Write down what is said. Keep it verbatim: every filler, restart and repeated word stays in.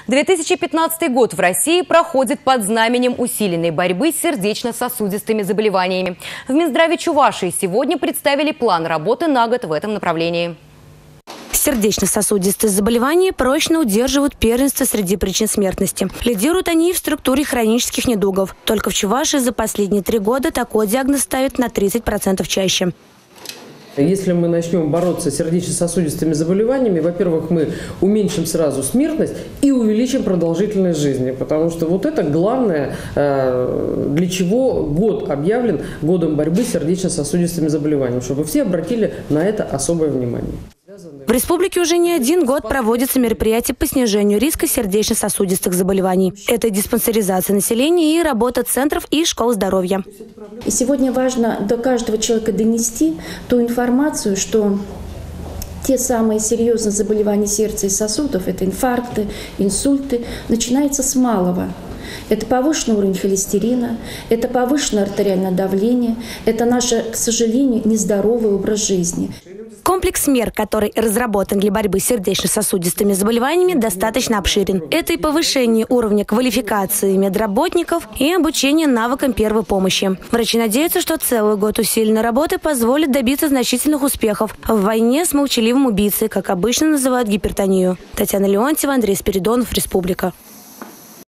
две тысячи пятнадцатый год в России проходит под знаменем усиленной борьбы с сердечно-сосудистыми заболеваниями. В Минздраве Чувашии сегодня представили план работы на год в этом направлении. Сердечно-сосудистые заболевания прочно удерживают первенство среди причин смертности. Лидируют они в структуре хронических недугов. Только в Чувашии за последние три года такой диагноз ставят на тридцать процентов чаще. Если мы начнем бороться с сердечно-сосудистыми заболеваниями, во-первых, мы уменьшим сразу смертность и увеличим продолжительность жизни. Потому что вот это главное, для чего год объявлен годом борьбы с сердечно-сосудистыми заболеваниями, чтобы все обратили на это особое внимание. В республике уже не один год проводятся мероприятия по снижению риска сердечно-сосудистых заболеваний. Это диспансеризация населения и работа центров и школ здоровья. И сегодня важно до каждого человека донести ту информацию, что те самые серьезные заболевания сердца и сосудов, это инфаркты, инсульты, начинаются с малого. Это повышенный уровень холестерина, это повышенное артериальное давление, это наш, к сожалению, нездоровый образ жизни. Комплекс мер, который разработан для борьбы с сердечно-сосудистыми заболеваниями, достаточно обширен. Это и повышение уровня квалификации медработников и обучение навыкам первой помощи. Врачи надеются, что целый год усиленной работы позволит добиться значительных успехов в войне с молчаливым убийцей, как обычно называют гипертонию. Татьяна Леонтьева, Андрей Спиридонов, Республика.